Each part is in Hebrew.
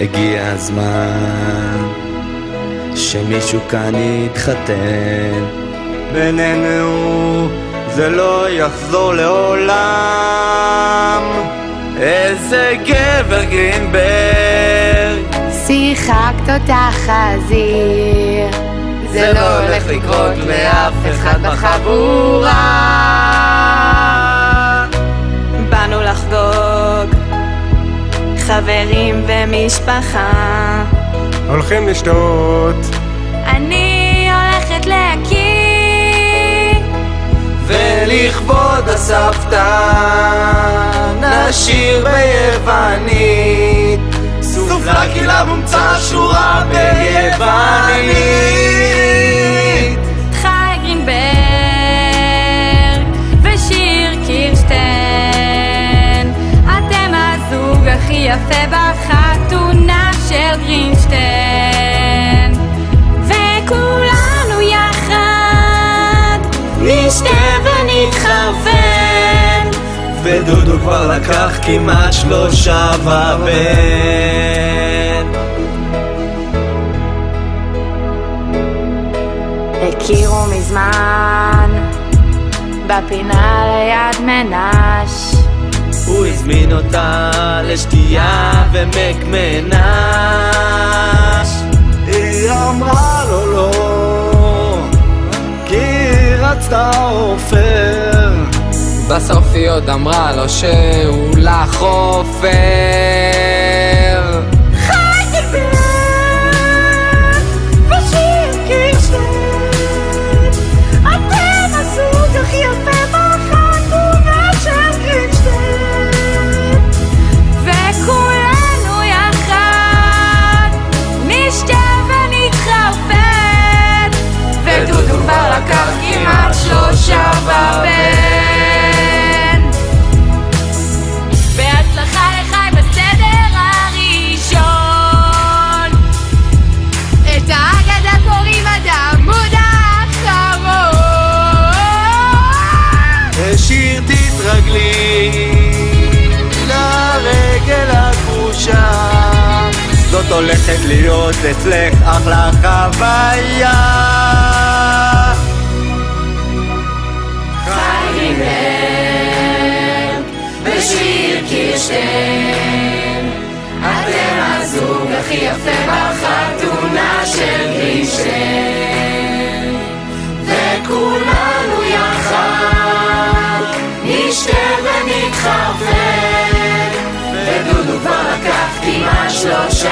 הגיע הזמן שמישהו כאן יתחתן. בינינו זה לא יחזור לעולם. איזה גבר גרינברג, שיחקת אותה חזיר, זה לא הולך לקרות לאף אחד בחבורה. באנו לחגוג, חברים ומשפחה, הולכים לשתות, אני הולכת להקיא, ולכבוד הסבתא נשיר ביוונית, סופלקי למומצא שורה ביוונית. חי גרינברג ושיר קירשטיין, אתם הזוג הכי יפה בחתונה של גרינשטיין, וכולנו יחד נשתה ונתחוון, ודודו כבר לקח כמעט 3 ובן. הכירו מזמן בפינה ליד מנש, הוא הזמין אותה לשתייה ומקמנש, היא אמרה לו לא כי היא רצתה עופר, בסוף היא עוד אמרה לו שהוא לך עופר. חי גרינברג ושיר קירשטיין, אתם הזוג הכי יפה בחתונה של גרינשטיין, וכולנו יחד נשתה ונתחרפן, ודודו כבר לקח כמעט 3 ובן. בהצלחה לחי בסדר הראשון, את האגדה קוראים עד העמוד האחרון. שיר תתרגלי לרגל הכבושה, זאת הולכת להיות אצלך אחלה חוויה. חי גרינברג ושיר קירשטיין, אתם הזוג הכי יפה בחתונה של גרינשטיין, וכולנו יחד נשתה ונתחרפן, ודודו כבר לקח כמעט 3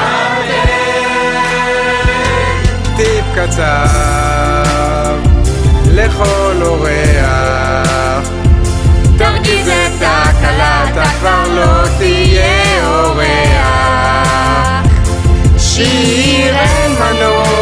ובן. טיפ קצר לכל אורח, תרגיז את הכלה, אתה כבר לא תהיה אורח. שיר אין מנוע